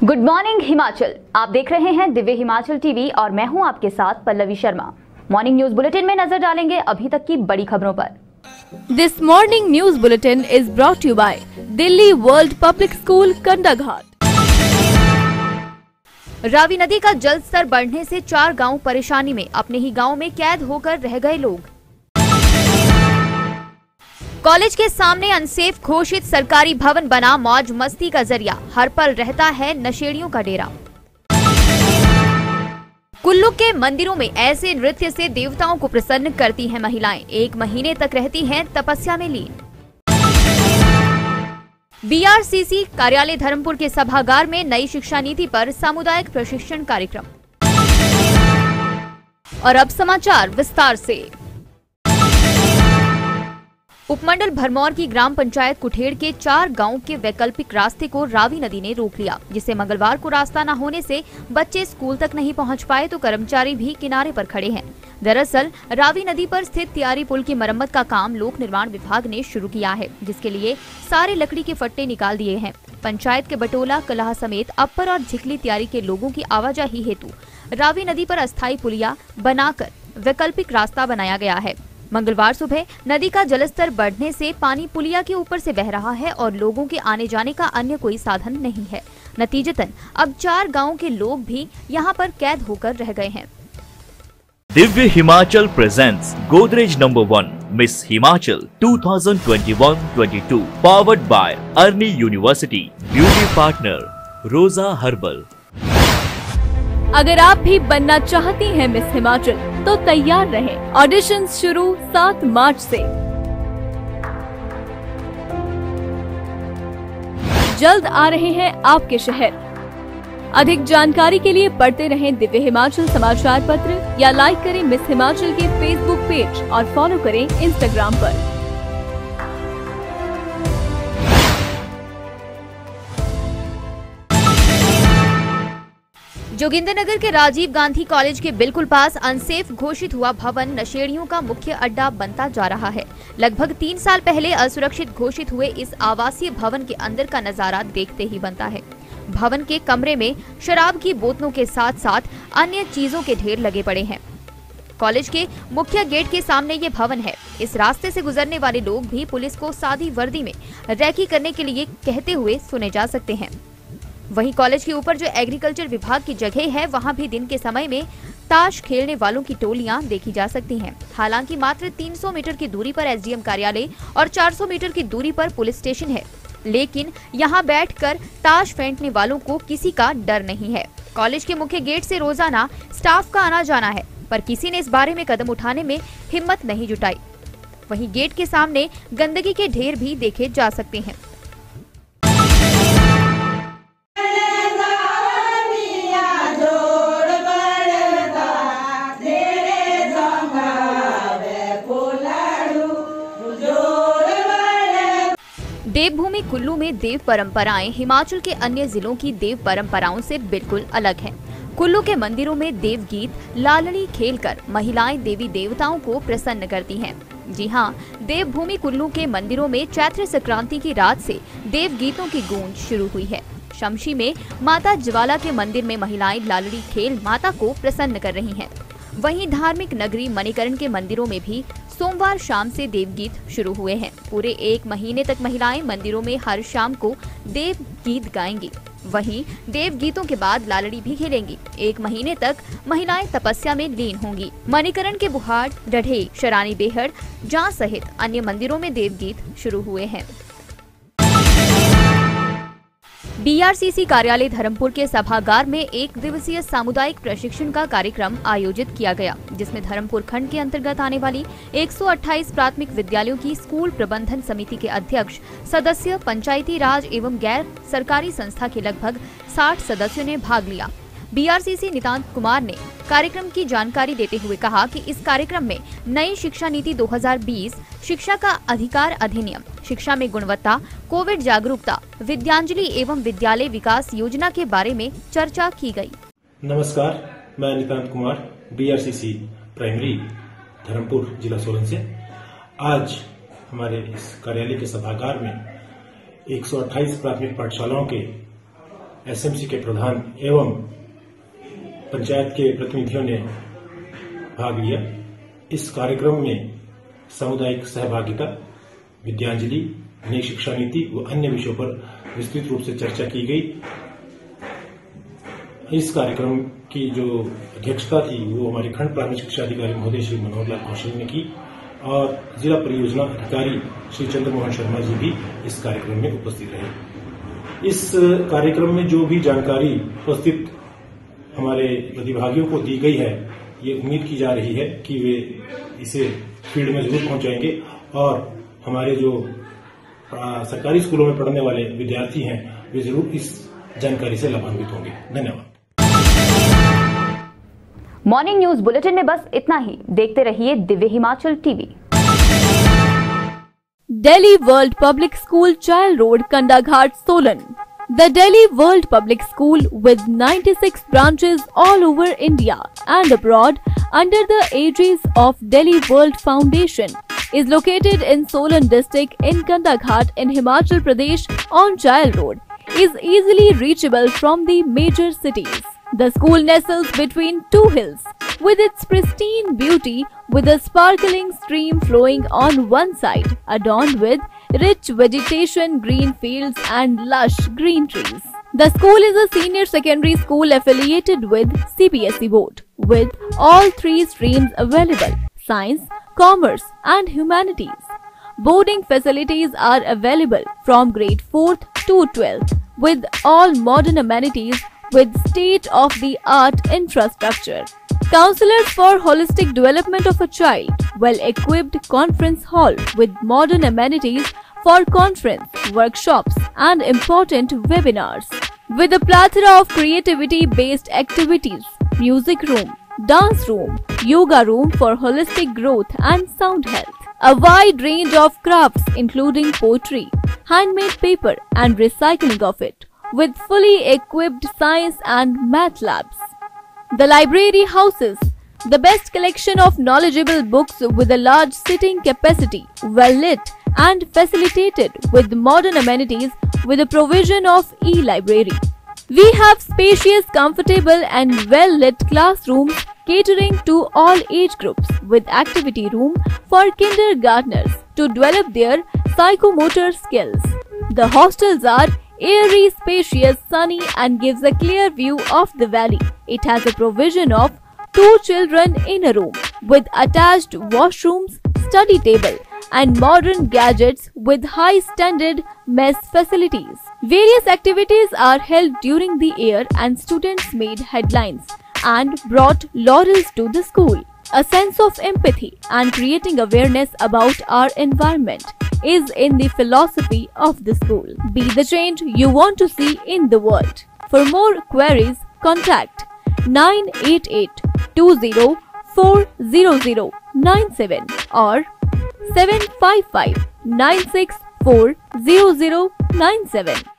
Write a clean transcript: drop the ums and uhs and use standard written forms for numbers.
Good morning Himachal. आप देख रहे हैं दिव्य हिमाचल टीवी और मैं हूं आपके साथ Pallavi Sharma. Morning news bulletin में नजर डालेंगे अभी तक की बड़ी खबरों पर। This morning news bulletin is brought you by Delhi world public school Kandaghat. Ravi नदी का जल स्तर बढ़ने से 4 गांव परेशानी में, अपने ही गांव में कैद होकर रह गए लोग। कॉलेज के सामने अनसेफ घोषित सरकारी भवन बना मौज मस्ती का जरिया, हर पल रहता है नशेड़ियों का डेरा। कुल्लू के मंदिरों में ऐसे नृत्य से देवताओं को प्रसन्न करती हैं महिलाएं, 1 महीने तक रहती हैं तपस्या में लीन। बीआरसीसी कार्यालय धर्मपुर के सभागार में नई शिक्षा नीति पर सामुदायिक प्रशिक्षण कार्यक्रम। और अब समाचार विस्तार से। उपमंडल भरमौर की ग्राम पंचायत कुठेड़ के 4 गांव के वैकल्पिक रास्ते को रावी नदी ने रोक लिया, जिससे मंगलवार को रास्ता न होने से बच्चे स्कूल तक नहीं पहुंच पाए तो कर्मचारी भी किनारे पर खड़े हैं। दरअसल रावी नदी पर स्थित तियारी पुल की मरम्मत का काम लोक निर्माण विभाग ने शुरू किया है, जिसके लिए सारे लकड़ी के फट्टे निकाल दिए हैं। पंचायत के बटोला, कलाह समेत अप्पर और झिकली तियारी के लोगों की आवाजाही हेतु रावी नदी पर अस्थायी पुलिया बनाकर वैकल्पिक रास्ता बनाया गया है। मंगलवार सुबह नदी का जलस्तर बढ़ने से पानी पुलिया के ऊपर से बह रहा है और लोगों के आने जाने का अन्य कोई साधन नहीं है। नतीजतन अब 4 गांवों के लोग भी यहां पर कैद होकर रह गए हैं। Divya Himachal presents Godrej number 1 miss Himachal 2021-22 powered by Arni university. Beauty partner Roja herbal. अगर आप भी बनना चाहती हैं मिस हिमाचल तो तैयार रहें। ऑडिशन शुरू 7 मार्च से। जल्द आ रहे हैं आपके शहर। अधिक जानकारी के लिए पढ़ते रहें दिव्य हिमाचल समाचार पत्र या लाइक करें मिस हिमाचल के फेसबुक पेज और फॉलो करें इंस्टाग्राम पर। जोगिंदरनगर के राजीव गांधी कॉलेज के बिल्कुल पास अनसेफ घोषित हुआ भवन नशेड़ियों का मुख्य अड्डा बनता जा रहा है। लगभग 3 साल पहले असुरक्षित घोषित हुए इस आवासीय भवन के अंदर का नजारा देखते ही बनता है। भवन के कमरे में शराब की बोतलों के साथ साथ अन्य चीजों के ढेर लगे पड़े हैं। कॉलेज के मुख्य गेट के सामने ये भवन है। इस रास्ते से गुजरने वाले लोग भी पुलिस को सादी वर्दी में रैकी करने के लिए कहते हुए सुने जा सकते हैं। वहीं कॉलेज के ऊपर जो एग्रीकल्चर विभाग की जगह है, वहां भी दिन के समय में ताश खेलने वालों की टोलियां देखी जा सकती हैं। हालांकि मात्र 300 मीटर की दूरी पर एसडीएम कार्यालय और 400 मीटर की दूरी पर पुलिस स्टेशन है, लेकिन यहां बैठकर ताश फेंकने वालों को किसी का डर नहीं है। कॉलेज के मुख्य गेट से रोजाना स्टाफ का आना जाना है, पर किसी ने इस बारे में कदम उठाने में हिम्मत नहीं जुटाई। वहीं गेट के सामने गंदगी के ढेर भी देखे जा सकते हैं। देवभूमि कुल्लू में देव परंपराएं हिमाचल के अन्य जिलों की देव परंपराओं से बिल्कुल अलग हैं। कुल्लू के मंदिरों में देव गीत लालड़ी खेलकर महिलाएं देवी देवताओं को प्रसन्न करती हैं। जी हां, देवभूमि कुल्लू के मंदिरों में चैत्र संक्रांति की रात से देव गीतों की गूंज शुरू हुई है। शमशी में माता ज्वाला के मंदिर में महिलाएं लालड़ी खेल माता को प्रसन्न कर रही हैं। वहीं धार्मिक नगरी मणिकरण के मंदिरों में भी सोमवार शाम से देवगीत शुरू हुए हैं। पूरे 1 महीने तक महिलाएं मंदिरों में हर शाम को देव गीत गाएंगी। वहीं देव गीतों के बाद लालड़ी भी खेलेंगी। 1 महीने तक महिलाएं तपस्या में लीन होंगी। मणिकरण के बुहाड़, डढ़े, शरानी बेहड़, जां सहित अन्य मंदिरों में देवगीत शुरू हुए हैं। बीआरसीसी कार्यालय धर्मपुर के सभागार में 1 दिवसीय सामुदायिक प्रशिक्षण का कार्यक्रम आयोजित किया गया, जिसमें धर्मपुर खंड के अंतर्गत आने वाली 128 प्राथमिक विद्यालयों की स्कूल प्रबंधन समिति के अध्यक्ष, सदस्य, पंचायती राज एवं गैर सरकारी संस्था के लगभग 60 सदस्यों ने भाग लिया। बीआरसीसी नितांत कुमार ने कार्यक्रम की जानकारी देते हुए कहा कि इस कार्यक्रम में नई शिक्षा नीति 2020, शिक्षा का अधिकार अधिनियम, शिक्षा में गुणवत्ता, कोविड जागरूकता, विद्यांजलि एवं विद्यालय विकास योजना के बारे में चर्चा की गई। नमस्कार, मैं नितांत कुमार, बीआरसीसी प्राइमरी धर्मपुर जिला सोलन से। आज हमारे इस कार्यालय के सभागार में 128 प्राथमिक पाठशालाओं के एसएमसी के प्रधान एवं पंचायत के प्रतिनिधियों ने भाग लिया। इस कार्यक्रम में सामुदायिक सहभागिता, विद्यांजलि, नई शिक्षा नीति व अन्य विषयों पर विस्तृत रूप से चर्चा की गई। इस कार्यक्रम की जो अध्यक्षता थी वो हमारे खंड प्राथमिक शिक्षा अधिकारी महोदय श्री मनोहर लाल कौशल ने की और जिला परियोजना अधिकारी श्री चंद्रमोहन शर्मा जी भी इस कार्यक्रम में उपस्थित रहे। इस कार्यक्रम में जो भी जानकारी उपस्थित हमारे प्रतिभागियों को दी गई है, ये उम्मीद की जा रही है कि वे इसे फील्ड में जरूर पहुंचाएंगे और हमारे जो सरकारी स्कूलों में पढ़ने वाले विद्यार्थी हैं वे जरूर इस जानकारी से लाभान्वित होंगे। धन्यवाद। मॉर्निंग न्यूज बुलेटिन में बस इतना ही। देखते रहिए Divya Himachal TV. Delhi World Public School, Child Road, Kandaghat, Solan. The Delhi World Public School, with 96 branches all over India and abroad under the aegis of Delhi World Foundation, is located in Solan district in Kandaghat in Himachal Pradesh on Child Road, is easily reachable from the major cities. The school nestles between two hills, with its pristine beauty, with a sparkling stream flowing on one side, adorned with rich vegetation, green fields and lush green trees. The school is a senior secondary school affiliated with CBSE board, with all three streams available: science, commerce and humanities. Boarding facilities are available from grade 4th to 12th, with all modern amenities with state-of-the-art infrastructure. Counselors for holistic development of a child, well-equipped conference hall with modern amenities for conference, workshops and important webinars. With a plethora of creativity-based activities, music room, dance room, yoga room for holistic growth and sound health. A wide range of crafts including poetry, handmade paper and recycling of it, with fully equipped science and math labs. The library houses the best collection of knowledgeable books with a large sitting capacity, well lit and facilitated with modern amenities with the provision of e-library. We have spacious, comfortable and well lit classrooms catering to all age groups, with activity room for kindergartners to develop their psychomotor skills. The hostels are airy, spacious, sunny and gives a clear view of the valley. It has a provision of 2 children in a room with attached washrooms, study table and modern gadgets with high standard mess facilities. Various activities are held during the year and students made headlines and brought laurels to the school. A sense of empathy and creating awareness about our environment is in the philosophy of the school. Be the change you want to see in the world. For more queries, contact 988-20-40097 or 755-964-0097.